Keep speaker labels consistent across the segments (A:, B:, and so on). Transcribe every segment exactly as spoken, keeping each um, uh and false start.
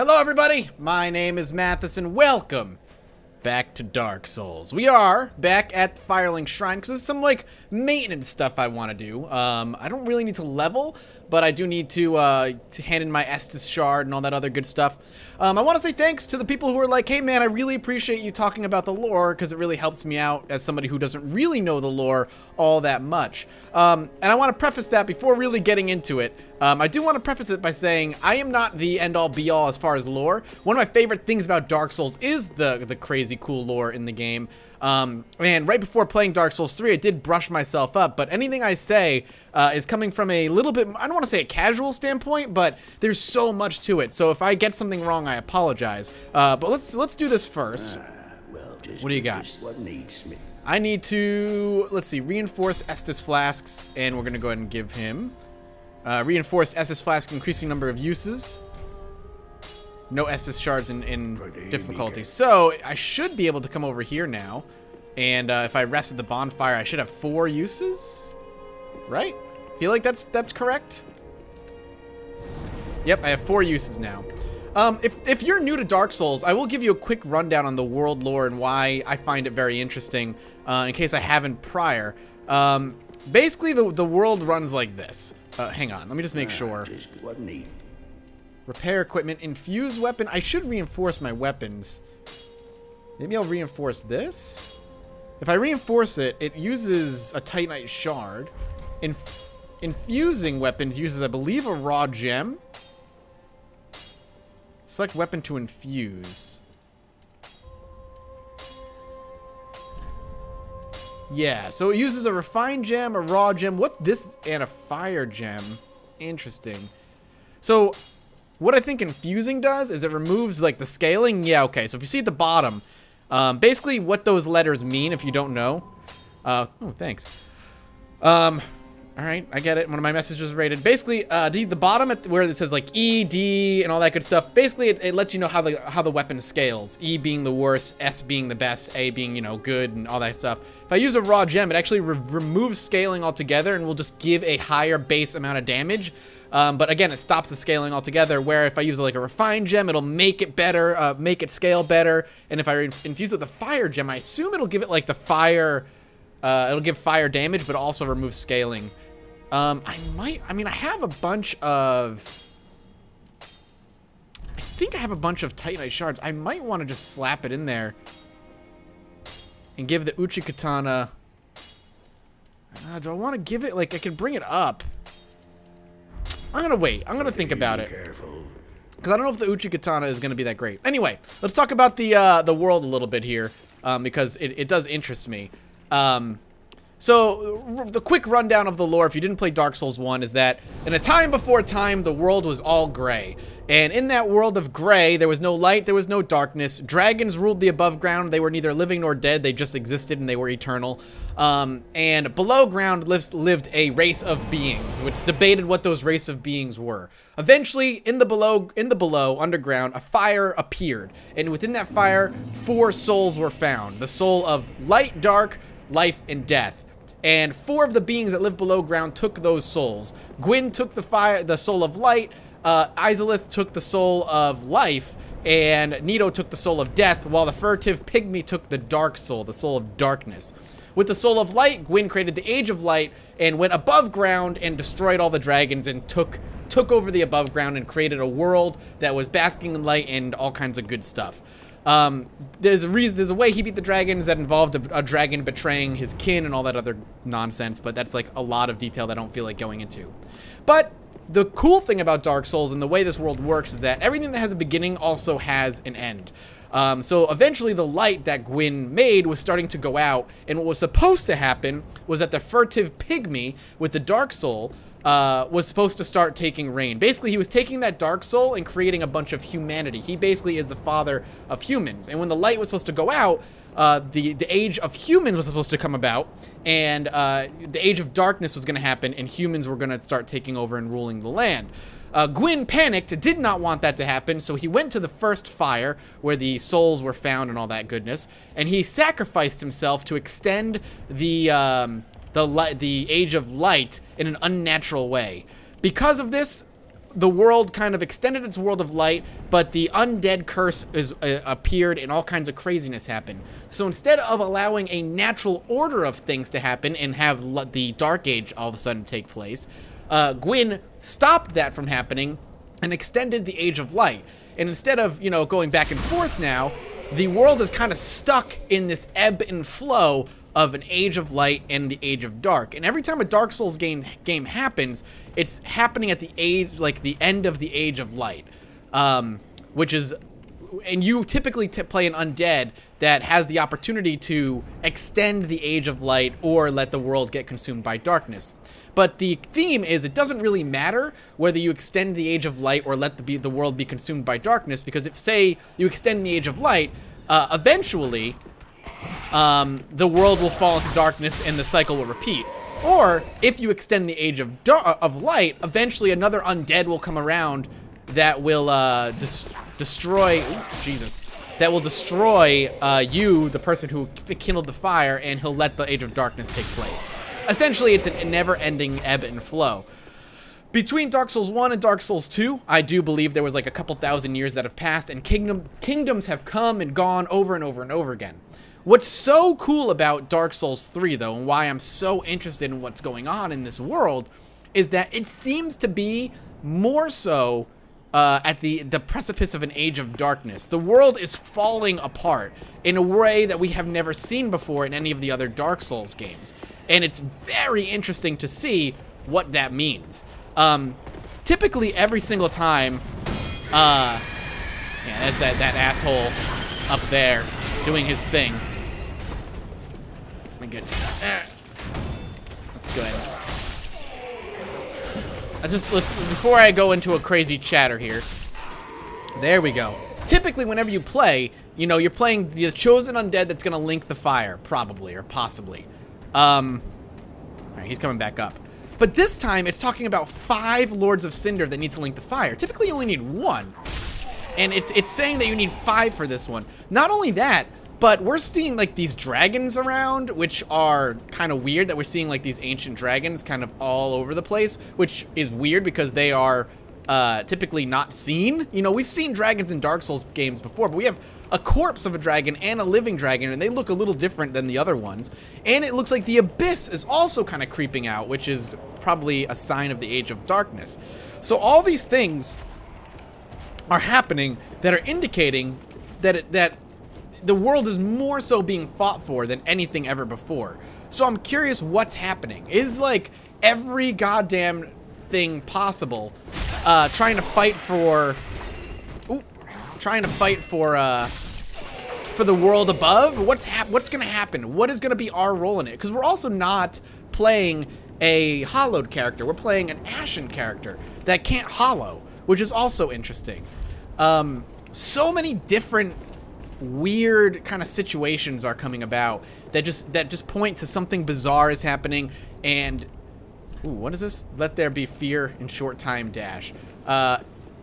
A: Hello everybody, my name is Mathis and welcome back to Dark Souls. We are back at Firelink Shrine because there's some like maintenance stuff I want to do. Um, I don't really need to level, but I do need to, uh, to hand in my Estus shard and all that other good stuff. Um, I want to say thanks to the people who are like, hey man, I really appreciate you talking about the lore because it really helps me out as somebody who doesn't really know the lore all that much. Um, and I want to preface that before really getting into it. Um, I do want to preface it by saying I am not the end-all be-all as far as lore. One of my favorite things about Dark Souls is the, the crazy cool lore in the game. Um, and right before playing Dark Souls three, I did brush myself up, but anything I say uh, is coming from a little bit, I don't want to say a casual standpoint, but there's so much to it. So if I get something wrong, I apologize. Uh, but let's let's do this first.
B: Ah, well,
A: what do you got?
B: What needs me?
A: I need to, let's see, reinforce Estus flasks, and we're going to go ahead and give him uh, reinforced Estus flask, increasing number of uses. No Estus shards in, in difficulty. So I should be able to come over here now. And uh, if I rest at the bonfire, I should have four uses. Right? Feel like that's that's correct? Yep, I have four uses now. Um, if, if you're new to Dark Souls, I will give you a quick rundown on the world lore and why I find it very interesting, uh, in case I haven't prior. Um, basically, the, the world runs like this. Uh, hang on, let me just make
B: Ah,
A: sure.
B: just what need?
A: Repair equipment, infuse weapon. I should reinforce my weapons. Maybe I'll reinforce this. If I reinforce it, it uses a Titanite shard. Inf infusing weapons uses, I believe, a raw gem. Select weapon to infuse. Yeah, so it uses a refined gem, a raw gem, what this, and a fire gem. Interesting. So what I think infusing does is it removes like the scaling. Yeah, okay. So if you see at the bottom, um, basically what those letters mean, if you don't know. Uh, oh, thanks. Um, all right, I get it. One of my messages was rated. Basically, uh, the, the bottom at the, where it says like E, D, and all that good stuff. Basically, it, it lets you know how the how the weapon scales. E being the worst, S being the best, A being, you know, good, and all that stuff. If I use a raw gem, it actually re removes scaling altogether and will just give a higher base amount of damage. Um, but again, it stops the scaling altogether, where if I use like a refined gem, it'll make it better, uh, make it scale better. And if I infuse it with a fire gem, I assume it'll give it like the fire, uh, it'll give fire damage, but also remove scaling. Um, I might, I mean, I have a bunch of, I think I have a bunch of Titanite shards. I might want to just slap it in there and give the Uchi Katana, uh, do I want to give it, like, I can bring it up. I'm gonna wait. I'm gonna think about it. Because I don't know if the Uchi Katana is gonna be that great. Anyway, let's talk about the uh, the world a little bit here, um, because it, it does interest me. Um, so, the quick rundown of the lore, if you didn't play Dark Souls one, is that in a time before time, the world was all gray. And in that world of gray, there was no light, there was no darkness. Dragons ruled the above ground. They were neither living nor dead. They just existed and they were eternal. Um, and below ground lives, lived a race of beings, which debated what those race of beings were. Eventually, in the below, in the below, underground, a fire appeared. And within that fire, four souls were found. The soul of light, dark, life, and death. And four of the beings that lived below ground took those souls. Gwyn took the fire, the soul of light. Uh, Izalith took the soul of life, and Nito took the soul of death, while the furtive pygmy took the dark soul, the soul of darkness. With the soul of light, Gwyn created the Age of Light and went above ground and destroyed all the dragons and took took over the above ground and created a world that was basking in light and all kinds of good stuff. Um, there's a reason, there's a way he beat the dragons that involved a, a dragon betraying his kin and all that other nonsense, but that's like a lot of detail that I don't feel like going into. But the cool thing about Dark Souls and the way this world works is that everything that has a beginning also has an end. Um, so eventually the light that Gwyn made was starting to go out, and what was supposed to happen was that the furtive pygmy with the dark soul uh, was supposed to start taking reign. Basically, he was taking that dark soul and creating a bunch of humanity. He basically is the father of humans. And when the light was supposed to go out, uh, the, the age of humans was supposed to come about, and uh, the age of darkness was going to happen, and humans were going to start taking over and ruling the land. Uh, Gwyn panicked, did not want that to happen, so he went to the first fire, where the souls were found and all that goodness, and he sacrificed himself to extend the, um, the, the Age of Light in an unnatural way. Because of this, the world kind of extended its world of light, but the undead curse is uh, appeared and all kinds of craziness happened. So instead of allowing a natural order of things to happen and have l the Dark Age all of a sudden take place, uh, Gwyn stopped that from happening and extended the Age of Light. And instead of, you know, going back and forth now, the world is kind of stuck in this ebb and flow of an Age of Light and the Age of Dark. And every time a Dark Souls game game happens, it's happening at the age, like the end of the Age of Light, um, which is, and you typically t play an undead that has the opportunity to extend the Age of Light or let the world get consumed by darkness. But the theme is it doesn't really matter whether you extend the Age of Light or let the, be, the world be consumed by darkness, because if, say, you extend the Age of Light, uh, eventually um, the world will fall into darkness and the cycle will repeat. Or, if you extend the Age of, of Light, eventually another undead will come around that will uh, des destroy... Ooh, Jesus. That will destroy uh, you, the person who kindled the fire, and he'll let the Age of Darkness take place. Essentially, it's a never-ending ebb and flow. Between Dark Souls one and Dark Souls two, I do believe there was like a couple thousand years that have passed, and kingdom kingdoms have come and gone over and over and over again. What's so cool about Dark Souls three, though, and why I'm so interested in what's going on in this world, is that it seems to be more so uh, at the, the precipice of an Age of Darkness. The world is falling apart in a way that we have never seen before in any of the other Dark Souls games. And it's very interesting to see what that means. Um, typically, every single time, uh, yeah, that's that, that asshole up there doing his thing. Let me get, uh, let's go ahead. I just, let's, before I go into a crazy chatter here, there we go. Typically, whenever you play, you know, you're playing the chosen undead that's gonna link the fire, probably, or possibly. Um, all right, he's coming back up. But this time, it's talking about five Lords of Cinder that need to link the fire. Typically, you only need one. And it's, it's saying that you need five for this one. Not only that, but we're seeing, like, these dragons around, which are kind of weird that we're seeing, like, these ancient dragons kind of all over the place, which is weird because they are uh, typically not seen. You know, we've seen dragons in Dark Souls games before, but we have a corpse of a dragon and a living dragon, and they look a little different than the other ones. And it looks like the abyss is also kind of creeping out, which is probably a sign of the Age of Darkness. So all these things are happening that are indicating that it, that the world is more so being fought for than anything ever before. So I'm curious what's happening. Is like every goddamn thing possible uh, trying to fight for... Ooh, trying to fight for uh, for the world above? What's hap what's gonna happen? What is gonna be our role in it? Because we're also not playing a hollowed character. We're playing an ashen character that can't hollow, which is also interesting. Um, so many different weird kind of situations are coming about that just that just point to something bizarre is happening. And ooh, what is this? Let there be fear in short time dash. Uh,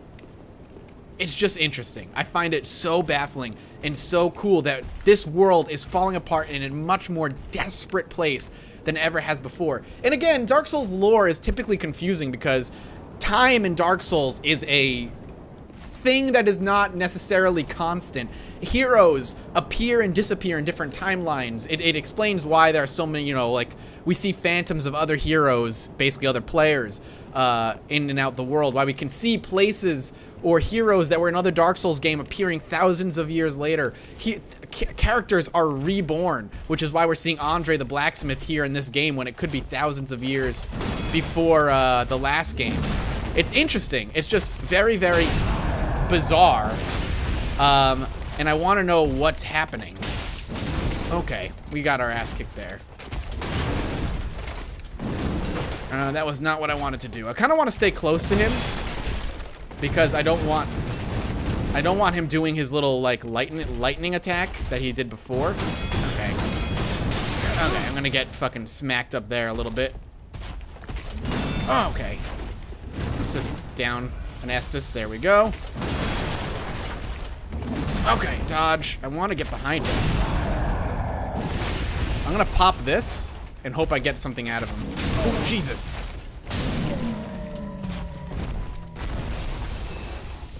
A: It's just interesting. I find it so baffling and so cool that this world is falling apart in a much more desperate place than it ever has before. And again, Dark Souls lore is typically confusing because time in Dark Souls is a thing that is not necessarily constant. Heroes appear and disappear in different timelines. It, it explains why there are so many, you know, like, we see phantoms of other heroes, basically other players, uh, in and out the world. Why we can see places or heroes that were in another Dark Souls game appearing thousands of years later. He, characters are reborn, which is why we're seeing Andre the Blacksmith here in this game when it could be thousands of years before uh, the last game. It's interesting. It's just very, very bizarre. Um, and I want to know what's happening. Okay, we got our ass kicked there. Uh, that was not what I wanted to do. I kind of want to stay close to him, because I don't want I don't want him doing his little like lightning lightning attack that he did before. Okay. Okay, I'm gonna get fucking smacked up there a little bit. Oh, okay. Let's just down an Estus. There we go. Okay, dodge. I want to get behind him. I'm gonna pop this and hope I get something out of him. Oh, Jesus.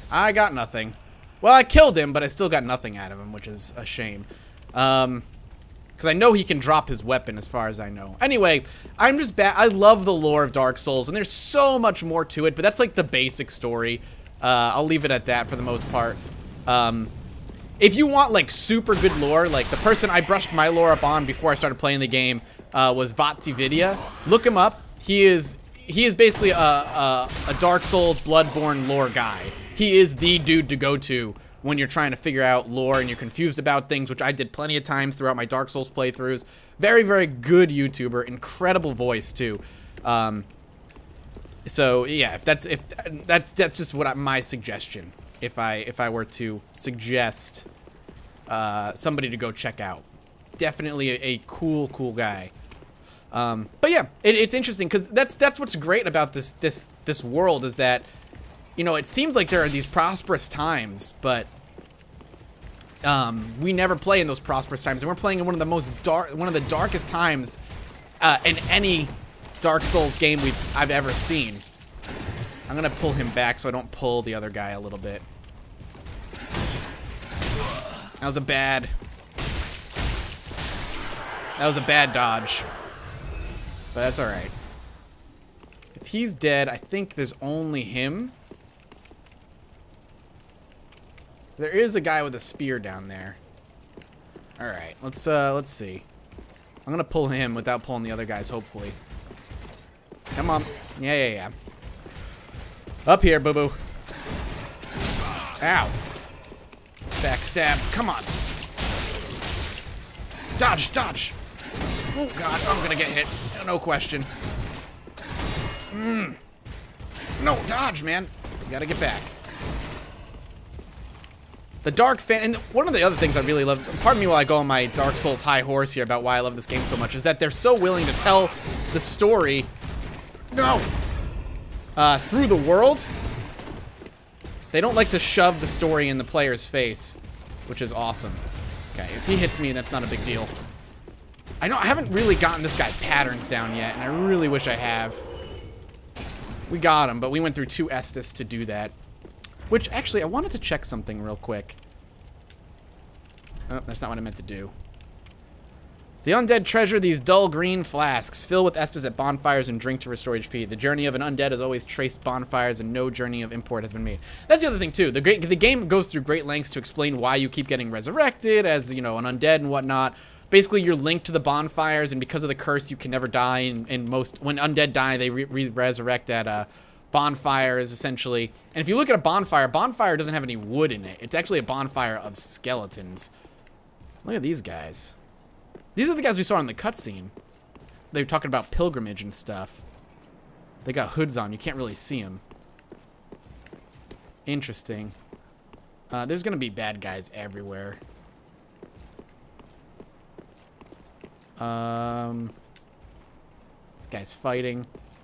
A: I got nothing. Well, I killed him, but I still got nothing out of him, which is a shame. Um, because I know he can drop his weapon as far as I know. Anyway, I'm just bad. I love the lore of Dark Souls, and there's so much more to it, but that's like the basic story. Uh, I'll leave it at that for the most part. Um, if you want like super good lore, like the person I brushed my lore up on before I started playing the game uh, was Vaatividya. Look him up. He is he is basically a, a, a Dark Souls Bloodborne lore guy. He is the dude to go to when you're trying to figure out lore and you're confused about things, which I did plenty of times throughout my Dark Souls playthroughs. Very, very good YouTuber. Incredible voice, too. Um, so, yeah, if that's if that's that's just what I, my suggestion. If I if I were to suggest uh, somebody to go check out. Definitely a, a cool, cool guy. Um, but yeah, it, it's interesting because that's that's what's great about this this this world is that, you know, it seems like there are these prosperous times, but um, we never play in those prosperous times, and we're playing in one of the most dark, one of the darkest times uh, in any Dark Souls game we've I've ever seen. I'm gonna pull him back so I don't pull the other guy a little bit. That was a bad. That was a bad dodge, but that's all right. If he's dead, I think there's only him. There is a guy with a spear down there. All right, let's uh, let's see. I'm gonna pull him without pulling the other guys, hopefully. Come on, yeah, yeah, yeah. Up here, boo boo. Ow. Backstab. Come on. Dodge, dodge. Oh god, I'm gonna get hit. No question. Mm. No, dodge, man. You gotta get back. The Dark Fan, and one of the other things I really love, pardon me while I go on my Dark Souls high horse here about why I love this game so much, is that they're so willing to tell the story, no, uh, through the world. They don't like to shove the story in the player's face, which is awesome. Okay, if he hits me, that's not a big deal. I know I haven't really gotten this guy's patterns down yet, and I really wish I have. We got him, but we went through two Estus to do that. Which, actually, I wanted to check something real quick. Oh, that's not what I meant to do. The undead treasure these dull green flasks. Fill with Estus at bonfires and drink to restore H P. The journey of an undead has always traced bonfires, and no journey of import has been made. That's the other thing, too. The, great, the game goes through great lengths to explain why you keep getting resurrected as, you know, an undead and whatnot. Basically, you're linked to the bonfires, and because of the curse, you can never die. And, and most, when undead die, they re re resurrect at uh, bonfires, essentially. And if you look at a bonfire, bonfire doesn't have any wood in it. It's actually a bonfire of skeletons. Look at these guys. These are the guys we saw in the cutscene. They were talking about pilgrimage and stuff. They got hoods on. You can't really see them. Interesting. Uh, there's going to be bad guys everywhere. Um, this guy's fighting.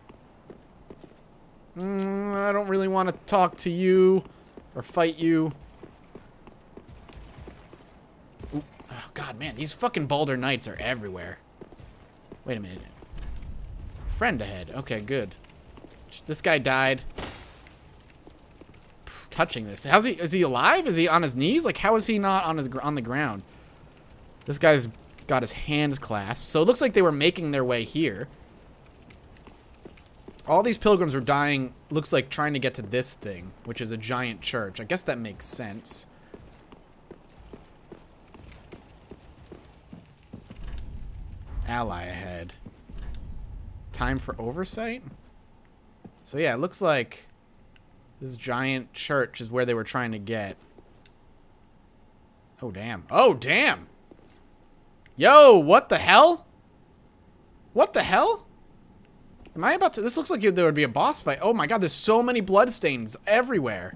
A: Mm, I don't really want to talk to you or fight you. Ooh. Oh, God, man. These fucking Baldur Knights are everywhere. Wait a minute. Friend ahead. Okay, good. This guy died. Touching this. How's he? Is he alive? Is he on his knees? Like, how is he not on his on the ground? This guy's got his hands clasped. So it looks like they were making their way here. All these pilgrims were dying, looks like trying to get to this thing, which is a giant church. I guess that makes sense. Ally ahead. Time for oversight? So yeah, it looks like this giant church is where they were trying to get. Oh, damn. Oh, damn! Yo, what the hell? What the hell? Am I about to... This looks like there would be a boss fight. Oh my god, there's so many bloodstains everywhere.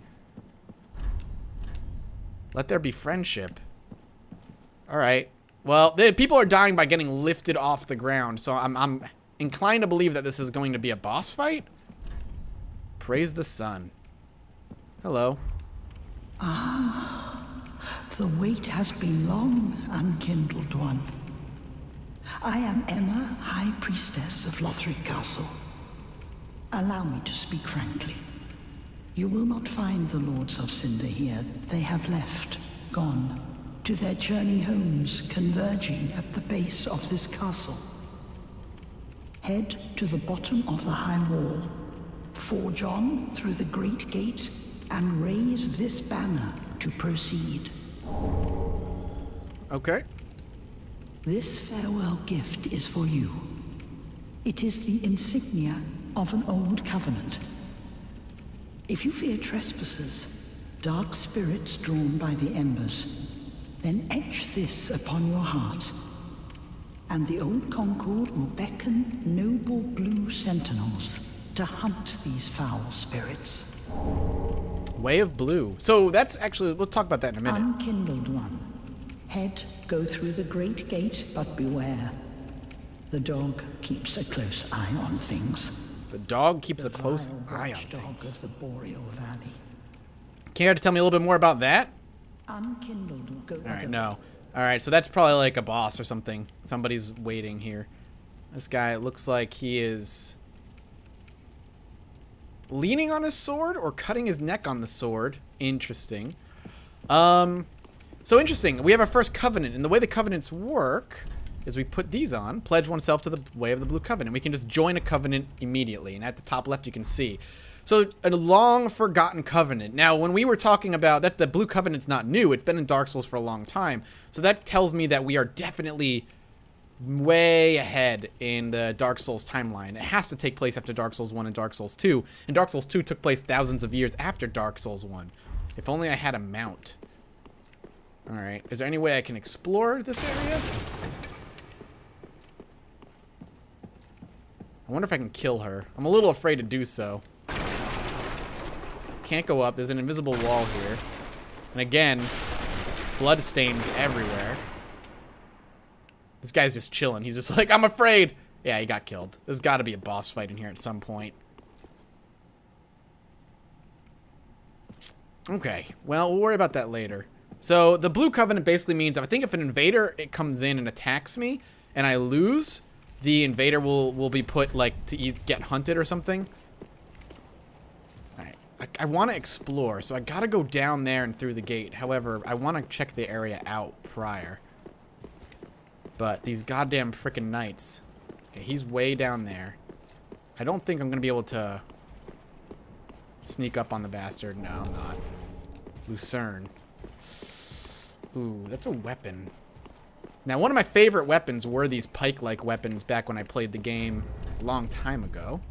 A: Let there be friendship. Alright. Well, the people are dying by getting lifted off the ground, so I'm, I'm inclined to believe that this is going to be a boss fight. Praise the sun. Hello.
C: Ah. The wait has been long, unkindled one. I am Emma, High Priestess of Lothric Castle. Allow me to speak frankly. You will not find the Lords of Cinder here. They have left, gone, to their journey homes converging at the base of this castle. Head to the bottom of the high wall, forge on through the great gate, and raise this banner to proceed.
A: Okay.
C: This farewell gift is for you. It is the insignia of an old covenant. If you fear trespassers, dark spirits drawn by the embers, then etch this upon your heart, and the old Concord will beckon noble blue sentinels to hunt these foul spirits.
A: Way of Blue. So that's actually, we'll talk about that in a minute.
C: Unkindled one. Head, go through the great gate, but beware. The dog keeps a close eye on things.
A: The dog keeps
C: The
A: a close
C: vile
A: eye on
C: watchdog
A: things.
C: of the Boreal Valley.
A: Care to tell me a little bit more about that?
C: Unkindled will go.
A: All right, no. All right, so that's probably like a boss or something. Somebody's waiting here. This guy looks like he is leaning on his sword or cutting his neck on the sword. Interesting. Um, so interesting. We have our first covenant, and the way the covenants work is we put these on, pledge oneself to the way of the blue covenant. We can just join a covenant immediately, and at the top left you can see. So a long forgotten covenant. Now, when we were talking about that, the blue covenant's not new. It's been in Dark Souls for a long time. So that tells me that we are definitely way ahead in the Dark Souls timeline. It has to take place after Dark Souls one and Dark Souls two. And Dark Souls two took place thousands of years after Dark Souls one. If only I had a mount. Alright, is there any way I can explore this area? I wonder if I can kill her. I'm a little afraid to do so. Can't go up. There's an invisible wall here. And again, blood stains everywhere. This guy's just chilling. He's just like, I'm afraid. Yeah, he got killed. There's got to be a boss fight in here at some point. Okay. Well, we'll worry about that later. So the blue covenant basically means, I think if an invader it comes in and attacks me and I lose, the invader will, will be put, like, to ease, get hunted or something. Alright. I, I want to explore, so I gotta go down there and through the gate. However, I want to check the area out prior. But these goddamn frickin' knights. Okay, he's way down there. I don't think I'm gonna be able to sneak up on the bastard. No, I'm not. Lucerne. Ooh, that's a weapon. Now, one of my favorite weapons were these pike-like weapons back when I played the game a long time ago.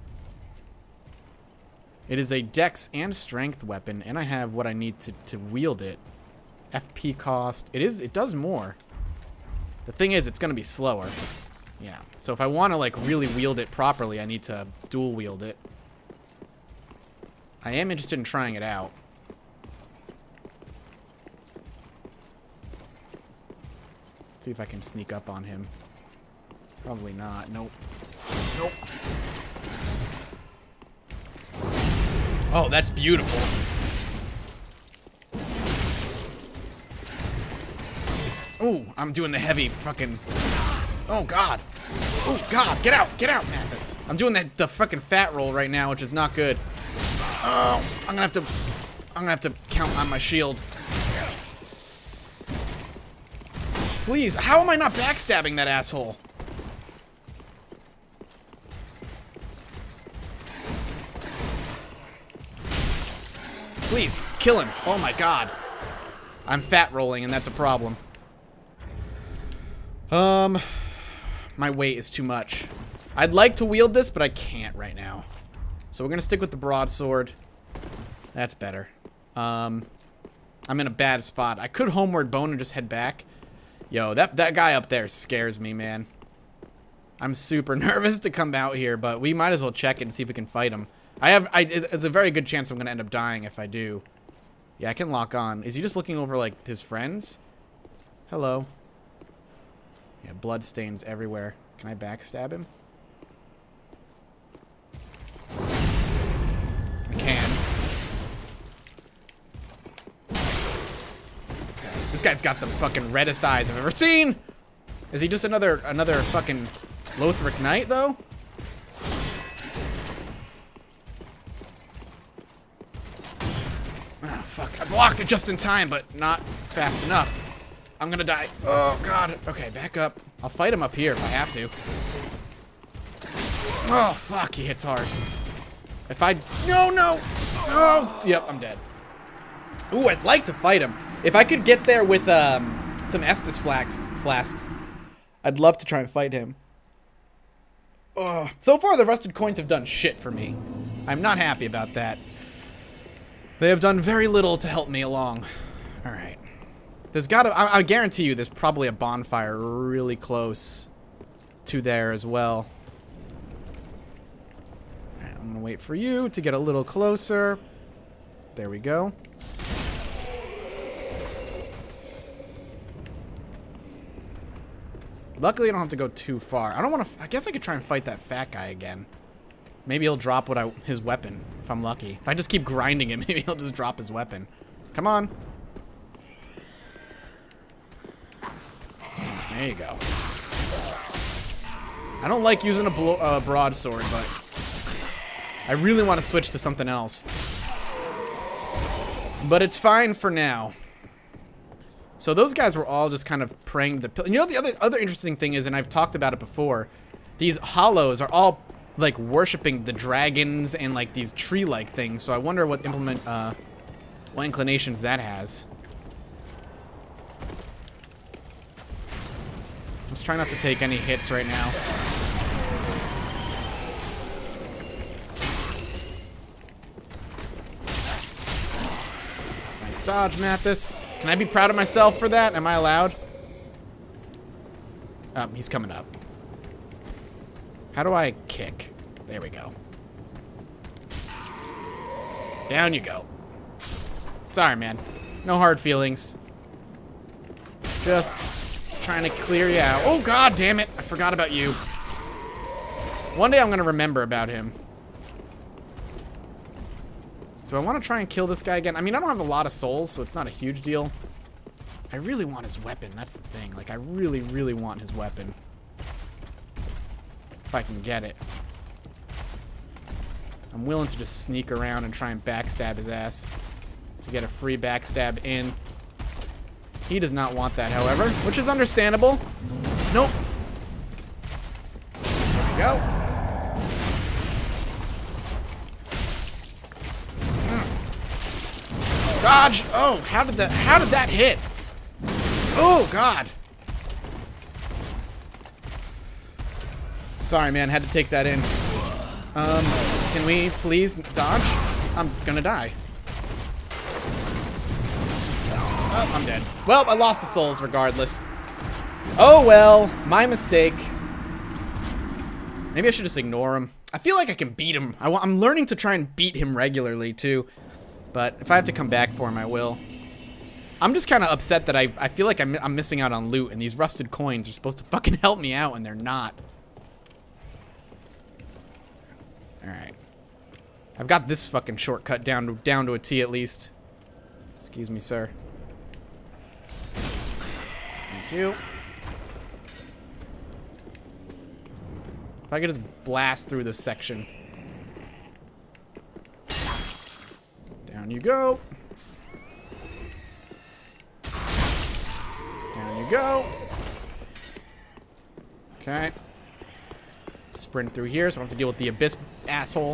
A: It is a dex and strength weapon, and I have what I need to, to wield it. F P cost. It is. It does more. The thing is, it's going to be slower. Yeah. So if I want to, like, really wield it properly, I need to dual wield it. I am interested in trying it out. See if I can sneak up on him. Probably not. Nope. Nope. Oh, that's beautiful. Oh, I'm doing the heavy fucking... Oh, God. Oh, God. Get out. Get out, Mathis. I'm doing that, the fucking fat roll right now, which is not good. Oh, I'm gonna have to... I'm gonna have to count on my shield. Please, how am I not backstabbing that asshole? Please, kill him. Oh my god. I'm fat rolling and that's a problem. Um, my weight is too much. I'd like to wield this, but I can't right now. So we're gonna stick with the broadsword. That's better. Um, I'm in a bad spot. I could homeward bone and just head back. Yo, that, that guy up there scares me, man. I'm super nervous to come out here, but we might as well check it and see if we can fight him. I have, I, it's a very good chance I'm going to end up dying if I do. Yeah, I can lock on. Is he just looking over, like, his friends? Hello. Yeah, blood stains everywhere. Can I backstab him? I can. This guy's got the fucking reddest eyes I've ever seen. Is he just another another fucking Lothric Knight, though? blocked it just in time, but not fast enough. I'm gonna die. Oh, God. Okay, back up. I'll fight him up here if I have to. Oh, fuck. He hits hard. If I... No, no. Oh. Yep, I'm dead. Ooh, I'd like to fight him. If I could get there with um, some Estus flasks, flasks, I'd love to try and fight him. Oh. So far, the rusted coins have done shit for me. I'm not happy about that. They have done very little to help me along. All right. There's gotta, I, I guarantee you there's probably a bonfire really close to there as well. Alright, I'm gonna wait for you to get a little closer. There we go. Luckily I don't have to go too far. I don't want to, I guess I could try and fight that fat guy again. Maybe he'll drop what I, his weapon, if I'm lucky. If I just keep grinding him, maybe he'll just drop his weapon. Come on. There you go. I don't like using a uh, broadsword, but I really want to switch to something else. But it's fine for now. So those guys were all just kind of praying to the pill. You know, the other other interesting thing is, and I've talked about it before, these hollows are all like worshiping the dragons and like these tree-like things. So I wonder what implement, uh, what inclinations that has. I'm just trying not to take any hits right now. Nice dodge, Mathis. Can I be proud of myself for that? Am I allowed? Um, he's coming up. How do I kick? There we go. Down you go. Sorry, man. No hard feelings. Just trying to clear you out. Oh, God damn it. I forgot about you. One day I'm going to remember about him. Do I want to try and kill this guy again? I mean, I don't have a lot of souls, so it's not a huge deal. I really want his weapon. That's the thing. Like, I really, really want his weapon. If I can get it. I'm willing to just sneak around and try and backstab his ass. To get a free backstab in. He does not want that, however, which is understandable. Nope. There we go. Mm. Dodge! Oh, how did that? How did that hit? Oh God! Sorry, man. Had to take that in. Um, can we please dodge? I'm gonna die. Oh, I'm dead. Well, I lost the souls regardless. Oh well, my mistake. Maybe I should just ignore him. I feel like I can beat him. I I'm learning to try and beat him regularly too. But if I have to come back for him, I will. I'm just kind of upset that I, I feel like I'm, I'm missing out on loot, and these rusted coins are supposed to fucking help me out, and they're not. Alright. I've got this fucking shortcut down to, down to a T at least. Excuse me, sir. Thank you. If I could just blast through this section. Down you go. Down you go. Okay. Sprint through here, so I don't have to deal with the abyss asshole.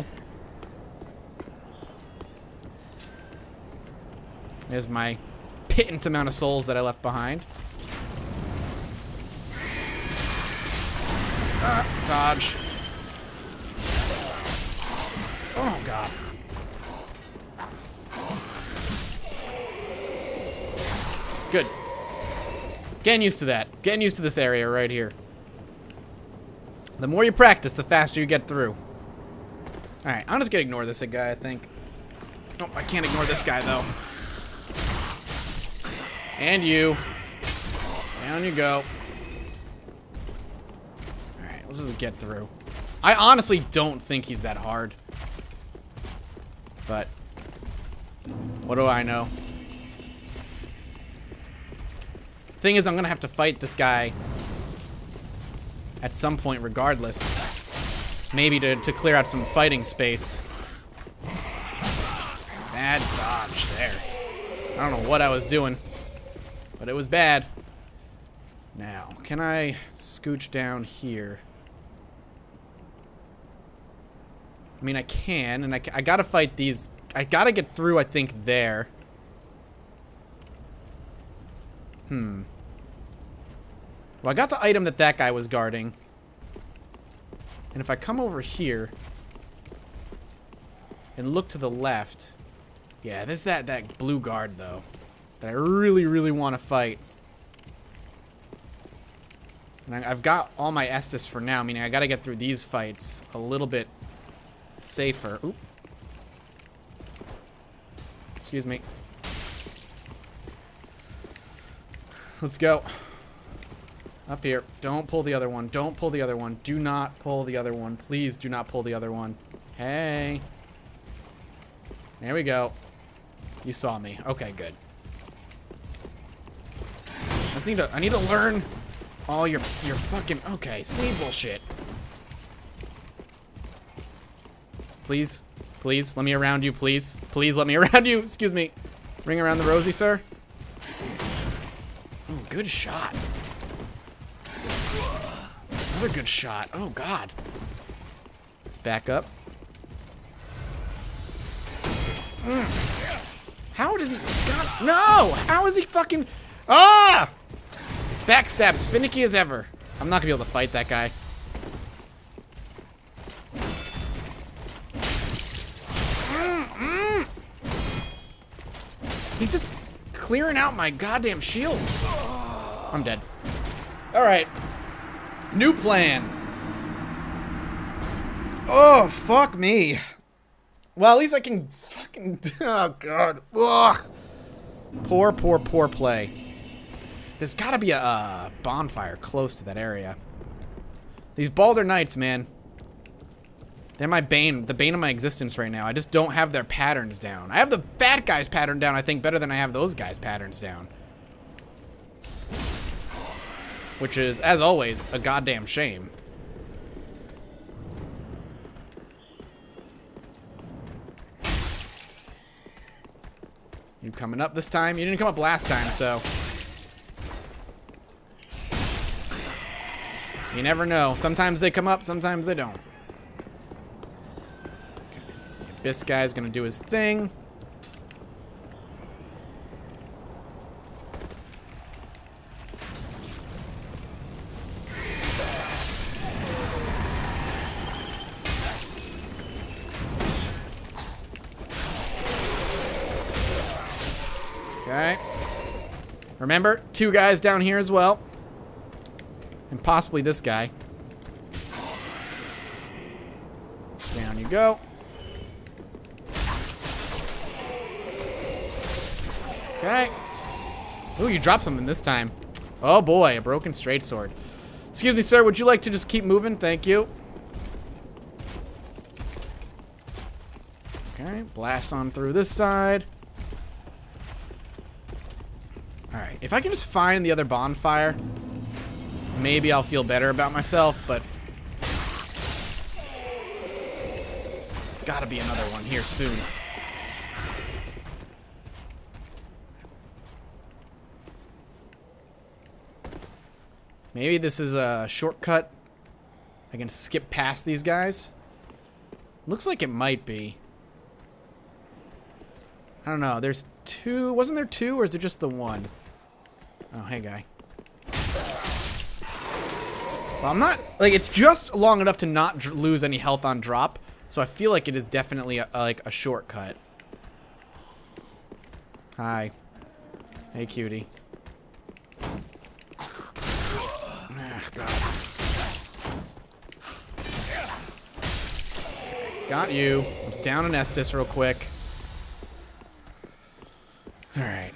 A: There's my pittance amount of souls that I left behind. Uh, dodge. Oh, God. Good. Getting used to that. Getting used to this area right here. The more you practice, the faster you get through. Alright, I'm just gonna ignore this guy, I think. Nope, I can't ignore this guy, though. And you. Down you go. Alright, let's just get through. I honestly don't think he's that hard. But what do I know? Thing is, I'm gonna have to fight this guy at some point regardless. Maybe to, to clear out some fighting space. Bad dodge there. I don't know what I was doing, but it was bad. Now, can I scooch down here? I mean, I can, and I, I gotta fight these. I gotta get through, I think, there. Hmm. Well, I got the item that that guy was guarding. And if I come over here and look to the left... Yeah, there's that, that blue guard, though, that I really, really want to fight. And I, I've got all my Estus for now, meaning I got to get through these fights a little bit safer. Oop. Excuse me. Let's go. Up here. Don't pull the other one. Don't pull the other one. Do not pull the other one. Please do not pull the other one. Hey. There we go. You saw me. Okay, good. I just need to I need to learn all your your fucking okay, see bullshit. Please. Please let me around you, please. Please let me around you. Excuse me. Ring around the rosy, sir. Oh, good shot. Another good shot. Oh, God. Let's back up. Mm. How does he... God, no! How is he fucking... Ah! Backstabs. Finicky as ever. I'm not going to be able to fight that guy. Mm, mm. He's just clearing out my goddamn shields. I'm dead. All right. New plan. Oh, fuck me. Well, at least I can fucking... Oh, God. Ugh. Poor, poor, poor play. There's got to be a uh, bonfire close to that area. These Baldur Knights, man. They're my bane, the bane of my existence right now. I just don't have their patterns down. I have the bad guys' pattern down, I think, better than I have those guys' patterns down. Which is, as always, a goddamn shame. You coming up this time? You didn't come up last time, so... You never know. Sometimes they come up, sometimes they don't. Okay. This guy's gonna do his thing. Okay. Remember, two guys down here as well. And possibly this guy. Down you go. Okay. Ooh, you dropped something this time. Oh boy, a broken straight sword. Excuse me, sir, would you like to just keep moving? Thank you. Okay, blast on through this side. Alright, if I can just find the other bonfire, maybe I'll feel better about myself, but... There's gotta be another one here soon. Maybe this is a shortcut. I can skip past these guys. Looks like it might be. I don't know. There's two. Wasn't there two, or is it just the one? Oh, hey, guy. Well, I'm not... Like, it's just long enough to not dr lose any health on drop. So I feel like it is definitely, a, a, like, a shortcut. Hi. Hey, cutie. Ah, God. Got you. Let's down an Estus real quick. Alright.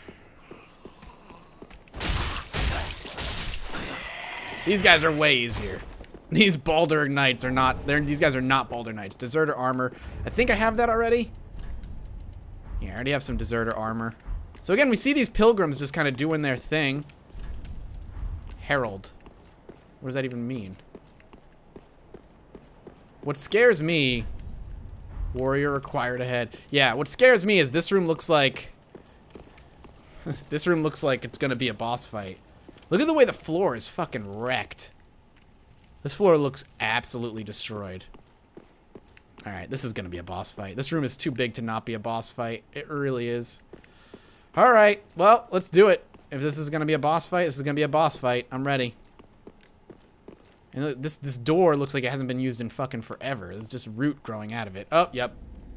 A: These guys are way easier. These Baldur Knights are not... They're, these guys are not Baldur Knights. Deserter armor. I think I have that already. Yeah, I already have some Deserter armor. So again, we see these pilgrims just kind of doing their thing. Herald. What does that even mean? What scares me... Warrior required ahead. Yeah, what scares me is this room looks like... This room looks like it's gonna be a boss fight. Look at the way the floor is fucking wrecked. This floor looks absolutely destroyed. Alright, this is gonna be a boss fight. This room is too big to not be a boss fight. It really is. Alright, well, let's do it. If this is gonna be a boss fight, this is gonna be a boss fight. I'm ready. And this this door looks like it hasn't been used in fucking forever. There's just root growing out of it. Oh, yep.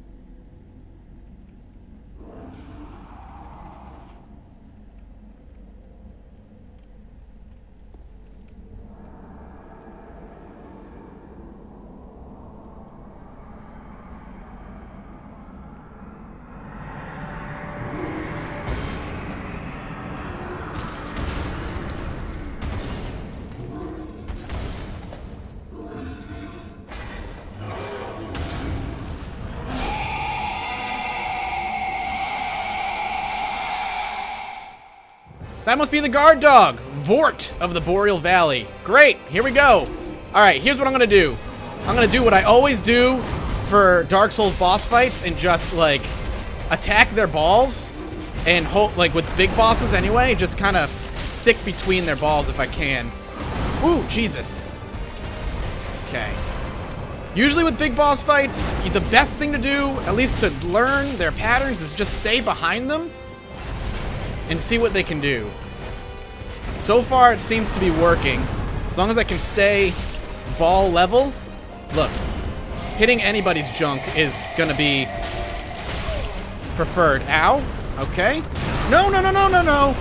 A: That must be the guard dog, Vort of the Boreal Valley. Great, here we go. All right, here's what I'm gonna do. I'm gonna do what I always do for Dark Souls boss fights and just like attack their balls and hold, like with big bosses anyway, just kind of stick between their balls if I can. Ooh, Jesus. Okay. Usually with big boss fights, the best thing to do, at least to learn their patterns, is just stay behind them and see what they can do. So far, it seems to be working. As long as I can stay ball level. Look, hitting anybody's junk is gonna be preferred. Ow. Okay. No, no, no, no, no, no.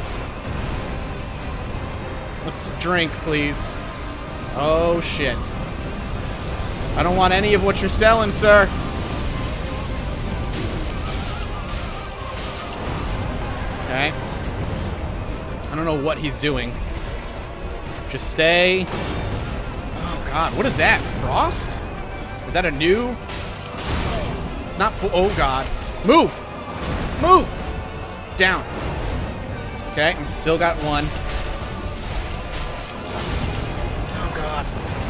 A: Let's drink, please. Oh, shit. I don't want any of what you're selling, sir. Okay. I don't know what he's doing. Just stay. Oh, God. What is that? Frost? Is that a new? It's not. Oh, God. Move. Move. Down. Okay. I'm still got one. Oh, God.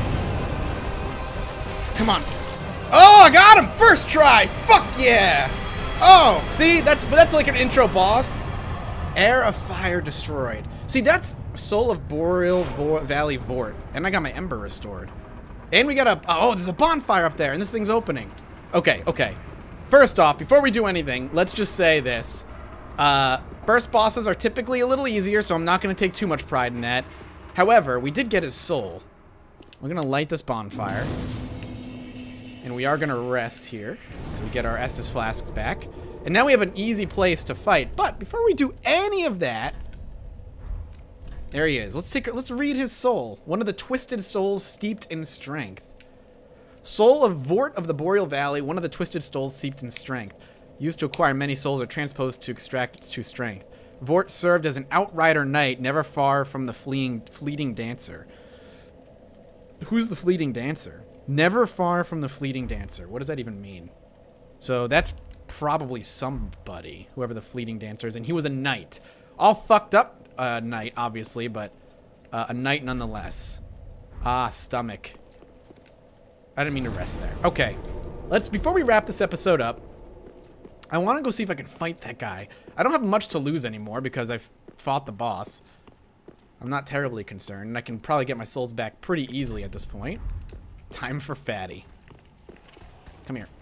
A: Come on. Oh, I got him. First try. Fuck yeah. Oh, see? That's, that's like an intro boss. Air of Fire destroyed. See, that's Soul of Boreal Vo Valley Vort. And I got my Ember restored. And we got a... Oh, there's a bonfire up there, and this thing's opening. Okay, okay. First off, before we do anything, let's just say this. Uh, first bosses are typically a little easier, so I'm not going to take too much pride in that. However, we did get his soul. We're going to light this bonfire. And we are going to rest here. So we get our Estus flasks back. And now we have an easy place to fight. But before we do any of that, there he is. Let's take. Let's read his soul. One of the twisted souls steeped in strength. Soul of Vort of the Boreal Valley. One of the twisted souls steeped in strength. Used to acquire many souls, are transposed to extract its true strength. Vort served as an outrider knight, never far from the fleeing, fleeting dancer. Who's the fleeting dancer? Never far from the fleeting dancer. What does that even mean? So that's probably somebody, whoever the fleeting dancer is, and he was a knight. All fucked up uh, knight, obviously, but uh, a knight nonetheless. Ah, stomach. I didn't mean to rest there. Okay, let's, before we wrap this episode up, I want to go see if I can fight that guy. I don't have much to lose anymore because I've fought the boss. I'm not terribly concerned, and I can probably get my souls back pretty easily at this point. Time for Fatty. Come here.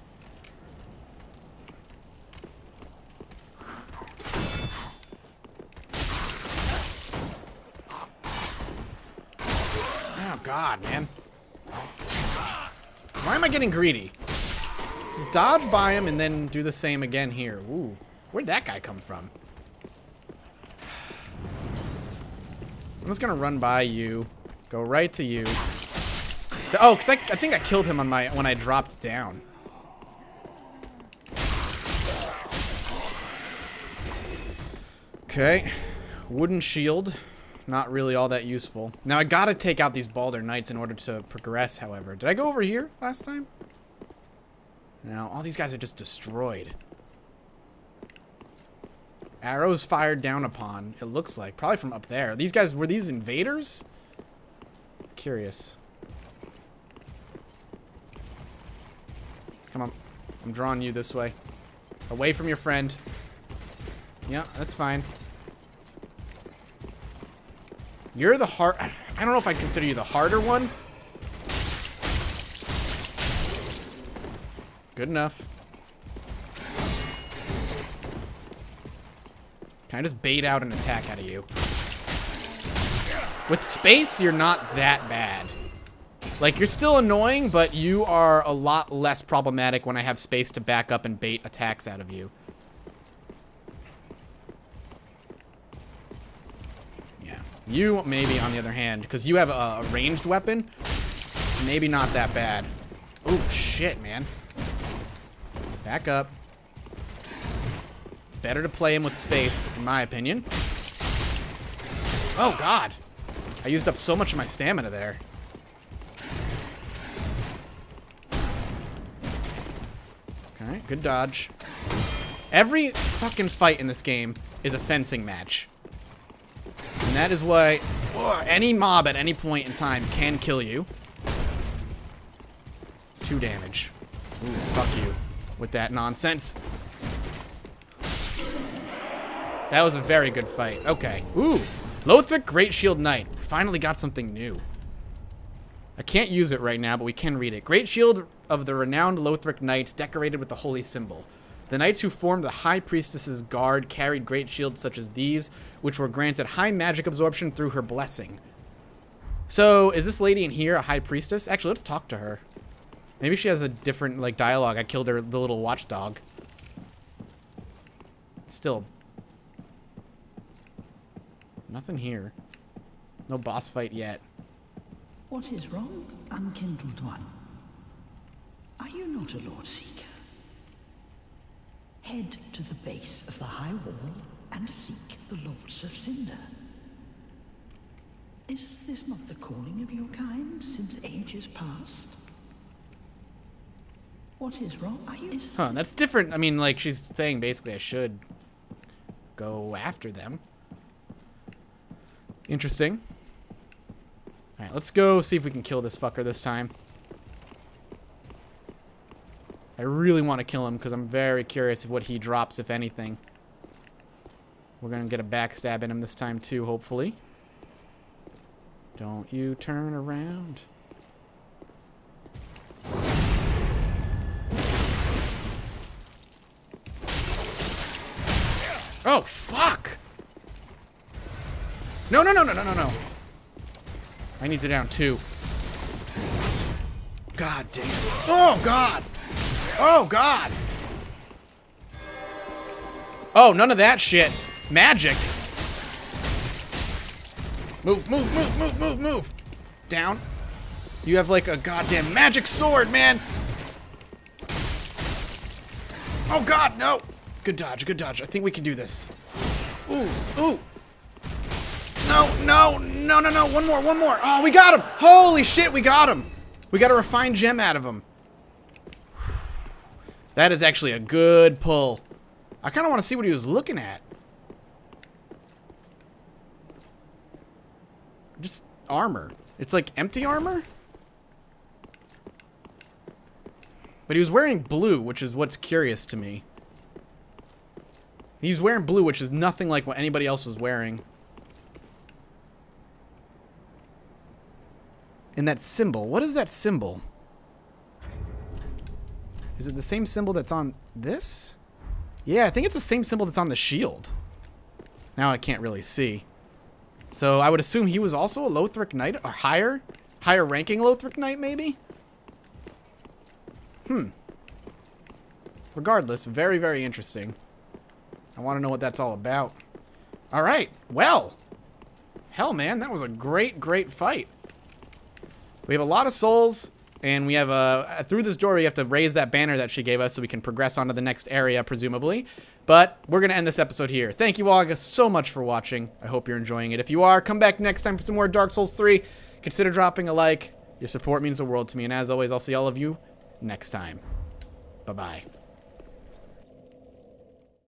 A: Oh, God, man. Why am I getting greedy? Just dodge by him and then do the same again here. Ooh. Where'd that guy come from? I'm just gonna run by you. Go right to you. Oh, because I, I think I killed him on my when I dropped down. Okay. Wooden shield. Not really all that useful. Now, I gotta take out these Balder Knights in order to progress, however. Did I go over here last time? No, all these guys are just destroyed. Arrows fired down upon, it looks like. Probably from up there. These guys, were these invaders? Curious. Come on. I'm drawing you this way. Away from your friend. Yeah, that's fine. You're the hard... I don't know if I'd consider you the harder one. Good enough. Can I just bait out an attack out of you? With space, you're not that bad. Like, you're still annoying, but you are a lot less problematic when I have space to back up and bait attacks out of you. Yeah. You, maybe, on the other hand, because you have a, a ranged weapon, maybe not that bad. Oh, shit, man. Back up. It's better to play him with space, in my opinion. Oh, God. I used up so much of my stamina there. Okay, good dodge. Every fucking fight in this game is a fencing match. And that is why ugh, any mob at any point in time can kill you. Two damage. Ooh, fuck you with that nonsense. That was a very good fight. Okay. Ooh. Lothric Great Shield Knight. Finally got something new. I can't use it right now, but we can read it. Great Shield of the renowned Lothric Knights, decorated with the holy symbol. The knights who formed the High Priestess's guard carried great shields such as these, which were granted high magic absorption through her blessing. So, is this lady in here a High Priestess? Actually, let's talk to her. Maybe she has a different, like, dialogue. I killed her, the little watchdog. Still. Nothing here. No boss fight yet.
C: What is wrong, unkindled one? Are you not a Lord Seeker? Head to the base of the high wall and seek the Lords of Cinder. Is this not the calling of your kind since ages past? What is wrong? Are you...
A: Huh, that's different. I mean, like, she's saying basically I should go after them. Interesting. Alright, let's go see if we can kill this fucker this time. I really want to kill him because I'm very curious of what he drops, if anything. We're going to get a backstab in him this time too, hopefully. Don't you turn around. Oh, fuck! No, no, no, no, no, no, no. I need to down two. God damn. Oh, God! Oh, God! Oh, none of that shit. Magic. Move, move, move, move, move, move. Down. You have like a goddamn magic sword, man. Oh, God, no. Good dodge, good dodge. I think we can do this. Ooh, ooh. No, no, no, no, no. One more, one more. Oh, we got him. Holy shit, we got him. We got a refined gem out of him. That is actually a good pull. I kind of want to see what he was looking at. Just armor. It's like empty armor? But he was wearing blue, which is what's curious to me. He's wearing blue, which is nothing like what anybody else was wearing. And that symbol. What is that symbol? Is it the same symbol that's on this? Yeah, I think it's the same symbol that's on the shield. Now I can't really see. So I would assume he was also a Lothric Knight, or higher? Higher ranking Lothric Knight, maybe? Hmm. Regardless, very, very interesting. I want to know what that's all about. Alright, well. Hell, man, that was a great, great fight. We have a lot of souls. And we have a, through this door, we have to raise that banner that she gave us so we can progress on to the next area, presumably. But we're going to end this episode here. Thank you all guys so much for watching. I hope you're enjoying it. If you are, come back next time for some more Dark Souls three. Consider dropping a like. Your support means the world to me. And as always, I'll see all of you next time. Bye-bye.